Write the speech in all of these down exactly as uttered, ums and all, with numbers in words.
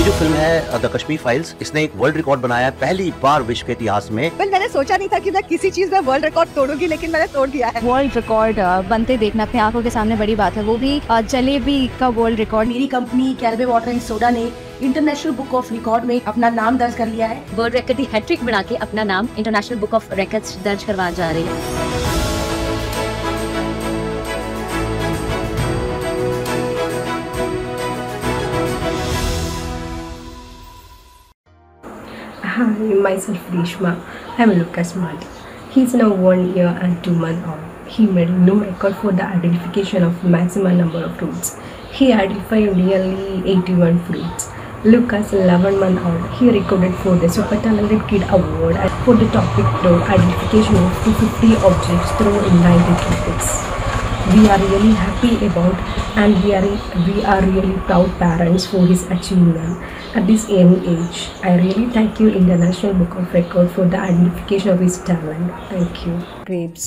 ये जो फिल्म है द कश्मीर फाइल्स, इसने एक वर्ल्ड रिकॉर्ड बनाया है पहली बार विश्व के इतिहास में। well, मैंने सोचा नहीं था कि मैं किसी चीज में वर्ल्ड रिकॉर्ड तोड़ूंगी, लेकिन मैंने तोड़ दिया है। वर्ल्ड रिकॉर्ड बनते देखना अपने आंखों के सामने बड़ी बात है, वो भी जलेबी का वर्ल्ड रिकॉर्ड। मेरी कंपनी कैलवे वाटर एंड सोडा ने इंटरनेशनल बुक ऑफ रिकॉर्ड में अपना नाम दर्ज कर लिया है। वर्ल्ड रिकॉर्ड की हैट्रिक बना के अपना नाम इंटरनेशनल बुक ऑफ रिकॉर्ड्स दर्ज करवा जा रही है। Hi, myself Reshma. I'm Lucas Mali. He's now one year and two months old. He made no record for the identification of maximum number of fruits. He identified nearly eighty-one fruits. Lucas, eleven months old, he recorded for the Super Talented Kid Award for the topic through identification of two hundred fifty objects through in ninety topics. We are really happy about and we are we are really proud parents for his achievement at this young age. I really thank you International Book of Record for the identification of his talent. Thank you. Grapes.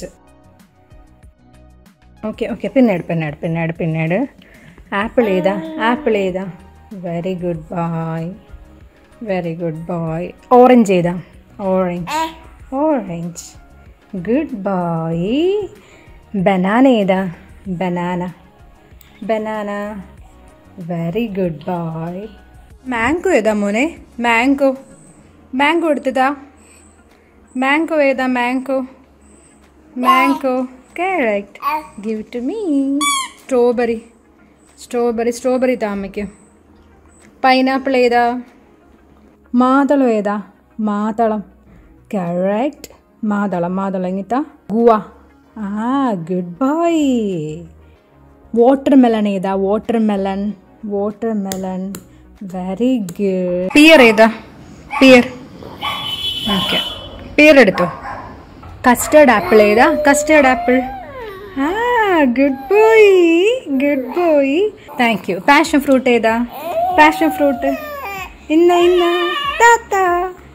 Okay, okay. Pinned, pinned, pinned, pinned. Apple eda, apple eda. Very good boy. Very good boy. Orange eda. Orange. Orange. Good boy. Banana eda. Banana. Banana. Very good boy. Mango eda mone. Mango. Mango edutha. Mango eda mango. Mango. Correct. Give it to me. Strawberry. Strawberry. Strawberry thammikku. Pineapple eda. Maadalam eda. Maadalam. Correct. Maadalam. Maadalam ingita. Guava. Ah, good boy. Watermelon eda. Watermelon. Watermelon. Very good. Pear eda. Pear. Okay. Pear edutho. Custard apple eda. Custard apple. Ah, good boy. Good boy. Thank you. Passion fruit eda. Passion fruit. Inna inna. Tata.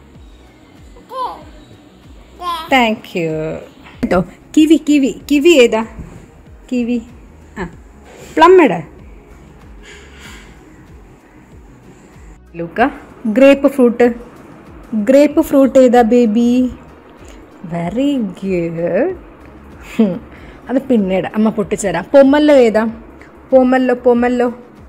Thank you. Kiwi, kiwi. Kiwi eda. Kiwi. Ah. Plum eda. Luca. Grapefruit. Grapefruit eda baby. Very good. അത് പിന്നീട് അമ്മ പൊട്ടിച്ചേരാം. Pomelo ഏതാ? Pomelo pomelo.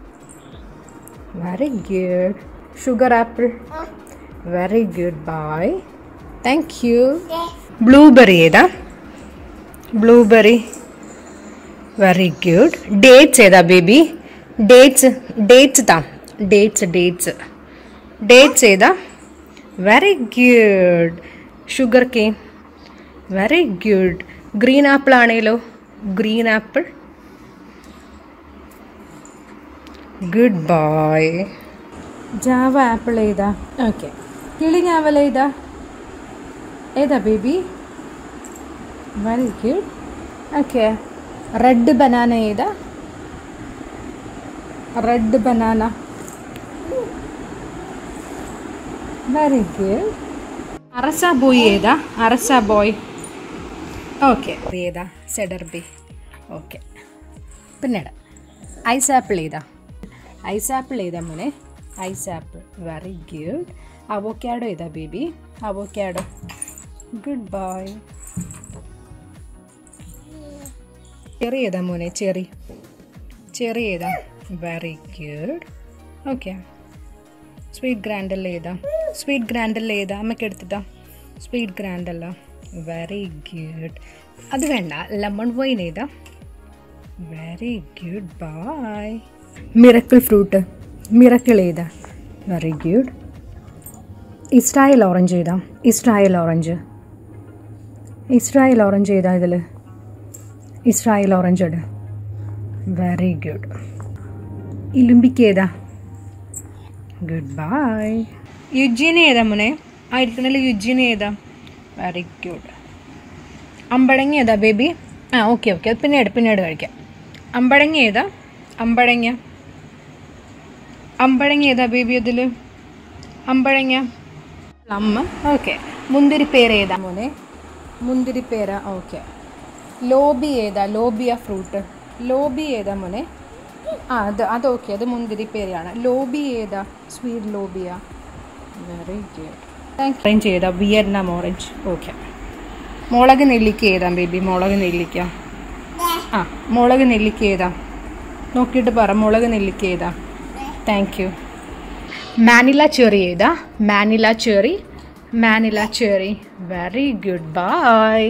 Very good. Sugar apple. Very good boy. Thank you. Blueberry ഏതാ? Blueberry. Very good. Dates ഏതാ baby? Dates. Dates താ. Dates dates. Dates ഏതാ? Very good. Sugar cane. Very good. Green apple ആണേലോ? Green apple. Good boy. Java apple ഏതാ? Okay. കിളിങ്ങാവൽ ഏതാ? ഏതാ baby? Very good. Okay. Red banana ഏതാ? Red banana. Very good. അറസ ബോയ് ഏതാ? അറസ ബോയ്. ഓക്കെ. ഏതാ? സെഡർ ബി. ഓക്കെ. പിന്നീട് ഐസ് ആപ്പിൾ ഏതാ? ഐസ് ആപ്പിൾ ഏതാ മോനെ? Ice apple. Very good. Avocado ഏതാ baby? Avocado. Good boy. Cherry ഏതാ മോനെ? ചെറി. ചെറി ഏതാ? Very good. Okay. Sweet granadilla ഏതാ? സ്വീറ്റ് ഗ്രാൻഡല്ല ഏതാ? അമ്മയ്ക്ക് എടുത്തിട്ടാ. Sweet granadilla. Very good. അത് വേണ്ട. ലെമൺ വൈൻ ഏതാ? Very good boy. Miracle fruit. Miracle ഏതാ? Very good. ഇസ്രായേൽ ഓറഞ്ച് ഏതാ? Israel orange. ഇസ്രായേൽ ഓറഞ്ച് ഏതാ ഇതിൽ? ഇസ്രായേൽ ഓറഞ്ച് ഇട്. Very good. ഇലുമ്പിക്ക് ഏതാ? Good bye. യുജീനി ഏതാ മോനെ? ആയിരിക്കണല്ലോ യുജീനി ഏതാ? Very good. അമ്പഴങ്ങ ഏതാ ബേബി? ആ ഓക്കെ ഓക്കെ. അത് പിന്നീട് പിന്നീട് കഴിക്കാം. അമ്പഴങ്ങ ഏതാ? അമ്പഴങ്ങ. അമ്പഴങ്ങ ഏതാ ബേബി അതിൽ? അമ്പഴങ്ങ. പ്ലം. ഓക്കെ. മുന്തിരി പേര ഏതാ മോനെ? മുന്തിരി പേര. ഓക്കെ. ലോബി ഏതാ? ലോബിയ ഫ്രൂട്ട്. ലോബി ഏതാ മോനെ? ആ അത് അത് ഓക്കെ, അത് മുന്തിരി പേരയാണ്. ലോബി ഏതാ? സ്വീറ്റ് ലോബിയ. Very good. താങ്ക് ഓറഞ്ച് ഏതാ? Vietnam orange. ഓക്കെ. മുളക് നെല്ലിക്ക ഏതാ ബേബി? മുളക് നെല്ലിക്ക. ആ മുളക് നെല്ലിക്ക ഏതാ? നോക്കിയിട്ട് പറ, മുളക് നെല്ലിക്ക ഏതാ? Thank you. മാനില ചെറി ഏതാ? Manila cherry. Manila cherry. Very good. Bye.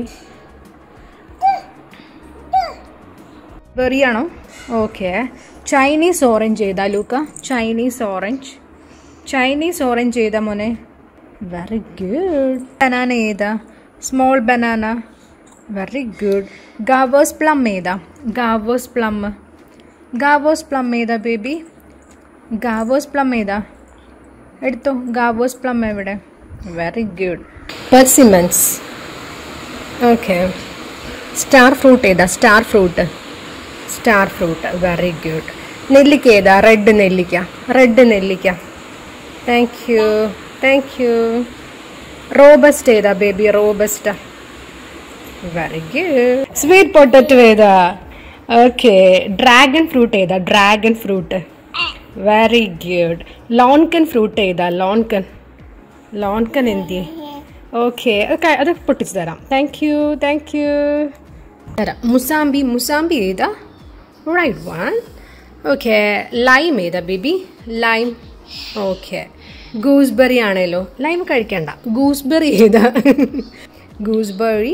ബെറിയാണോ? ഓക്കെ. ചൈനീസ് ഓറഞ്ച് ഏതാ Luca? Chinese orange. Chinese orange ഏതാ മോനെ? Very good. ബനാന ഏതാ? Small banana. Very good. Governor's plum ഏതാ? Governor's plum. ഗാവേഴ്സ് പ്ലം ഏതാ baby? Governor's plum ഏതാ? എടുത്തോ. Governor's plum എവിടെ? Very good. Persimmons. Okay. Star fruit ഏതാ? Star fruit. Star fruit. Very good. നെല്ലിക്ക ഏതാ? റെഡ് നെല്ലിക്ക. റെഡ് നെല്ലിക്ക. Thank you. Thank you. Robust ഏതാ baby? Robusta. Very good. Sweet potato ഏതാ? ഓക്കെ. ഡ്രാഗൺ ഫ്രൂട്ട് ഏതാ? Dragon fruit. Very good. Longan fruit ഏതാ? Longan. Longan എന്തി? ഓക്കെ. അത് പൊട്ടിച്ച് തരാം. Thank you. Thank you. തരാം. മുസാമ്പി. മുസാമ്പി ഏതാ? Right one. ഓക്കെ. ലൈം ഏതാ ബേബി? ലൈം. ഓക്കെ. ഗൂസ്ബെറി ആണല്ലോ. ലൈം കഴിക്കണ്ട. ഗൂസ്ബെറി ഏതാ? ഗൂസ്ബെറി.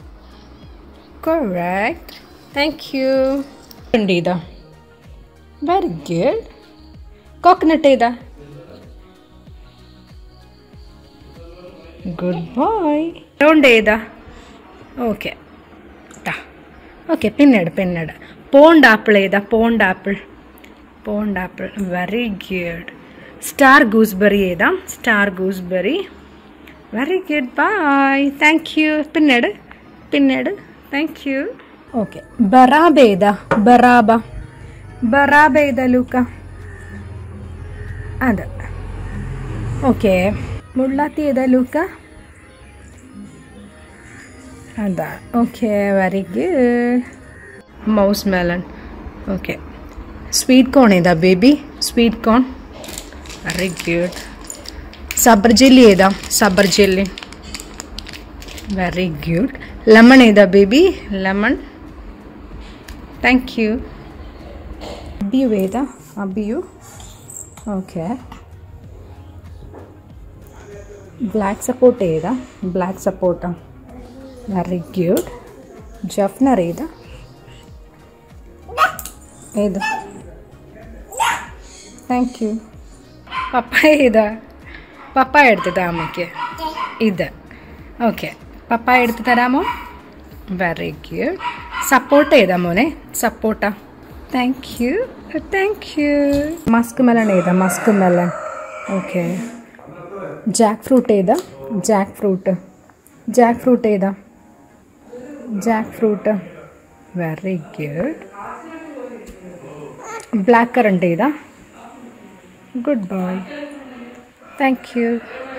കറക്റ്റ്. Thank you. ഉണ്ട് ഏതാ? Very good. കോക്കനട്ട് ഏതാ? Good boy. റൗണ്ട് ഏതാ? ഓക്കെ. ഓക്കെ. പിന്നീട് പിന്നീട് പോണ്ട് ആപ്പിൾ ഏതാ? Pond apple. Pond apple. Very good. Star gooseberry ഏതാ? Star gooseberry. Very good. Bye. Thank you. പിന്നീട് പിന്നീട് താങ്ക് യു. ഓക്കെ. ബറാബ ഏതാ? ബറാബ. ബറാബ ഏതാ ലൂക്ക? അത്. ഓക്കെ. മുള്ളാത്തി ഏതാ ലൂക്ക? അതാ. Okay. Very good. Mouse melon. Okay. Sweet corn ഏതാ baby? Sweet corn. Very good. Saber jelly ഏതാ? Saber jelly. Very good. Lemon ഏതാ baby? Lemon. Thank you. Abiu ഏതാ? അബിയു. ഓക്കെ. ബ്ലാക്ക് സപ്പോർട്ട് ഏതാ? Black sapota. Very good. ജഫ്നർ ഏതാ? ഏത്? Thank you. പപ്പായ ഏതാ? പപ്പായ എടുത്ത് തരാം അമ്മയ്ക്ക്. ഇത്. ഓക്കെ. പപ്പായ എടുത്ത് തരാമോ? Very good. സപ്പോർട്ട ഏതാ മോനെ? Sapota. Thank you. Thank you. Musk melon ഏതാ? Musk melon. Okay. Jackfruit ഏതാ? Jackfruit. ജാക്ക് ഫ്രൂട്ട് ഏതാ? Jackfruit. Very good. Black currant ഏതാ? Good boy. Thank U.